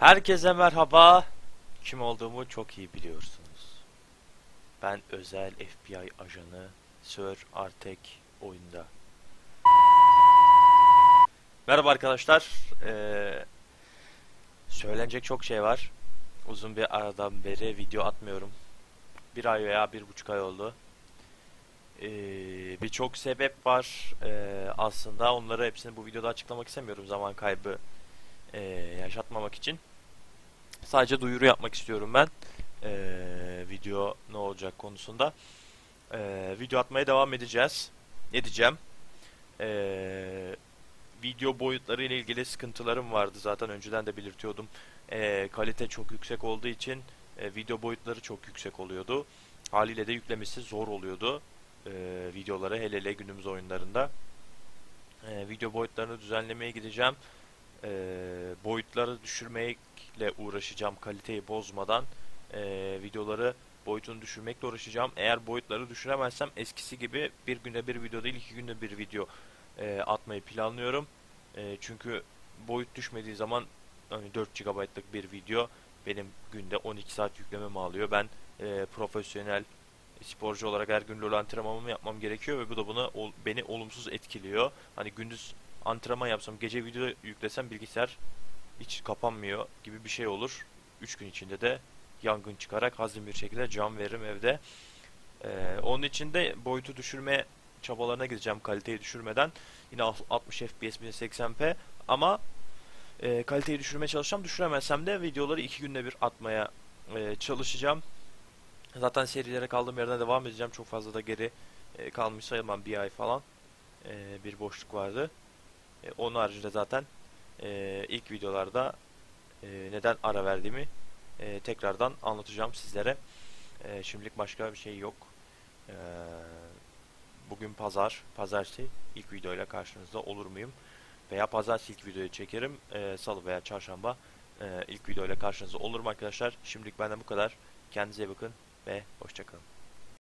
Herkese merhaba. Kim olduğumu çok iyi biliyorsunuz. Ben özel FBI ajanı Sir Artek oyunda. Merhaba arkadaşlar. Söylenecek çok şey var. Uzun bir aradan beri video atmıyorum. Bir ay veya 1,5 ay oldu. Birçok sebep var. Aslında onları hepsini bu videoda açıklamak istemiyorum. Zaman kaybı yaşatmamak için. Sadece duyuru yapmak istiyorum ben. Video ne olacak konusunda. Video atmaya devam edeceğiz. Edeceğim. Video boyutları ile ilgili sıkıntılarım vardı. Zaten önceden de belirtiyordum. Kalite çok yüksek olduğu için video boyutları çok yüksek oluyordu. Haliyle de yüklemesi zor oluyordu. Videoları hele günümüz oyunlarında. Video boyutlarını düzenlemeye gideceğim. Boyutları düşürmekle uğraşacağım kaliteyi bozmadan. Videoları boyutunu düşürmekle uğraşacağım. Eğer boyutları düşüremezsem eskisi gibi bir günde bir video değil 2 günde bir video atmayı planlıyorum. Çünkü boyut düşmediği zaman hani 4 GB'lık bir video benim günde 12 saat yüklememi alıyor. Ben profesyonel sporcu olarak her gün LoL antrenmanımı yapmam gerekiyor ve bu da beni olumsuz etkiliyor. Hani gündüz antrenman yapsam, gece video yüklesem bilgisayar hiç kapanmıyor gibi bir şey olur. 3 gün içinde de yangın çıkarak hazin bir şekilde can veririm evde. Onun için de boyutu düşürme çabalarına gideceğim kaliteyi düşürmeden. Yine 60 FPS 1080p ama kaliteyi düşürmeye çalışacağım. Düşüremezsem de videoları 2 günde bir atmaya çalışacağım. Zaten serilere kaldığım yerden devam edeceğim. Çok fazla da geri kalmış sayılmam. Bir ay falan bir boşluk vardı. Onun haricinde zaten ilk videolarda neden ara verdiğimi tekrardan anlatacağım sizlere. Şimdilik başka bir şey yok. E, Bugün pazartesi ilk videoyla karşınızda olur muyum? Veya pazartesi ilk videoyu çekerim. Salı veya çarşamba ilk videoyla karşınızda olurum arkadaşlar. Şimdilik benden bu kadar. Kendinize iyi bakın ve hoşçakalın.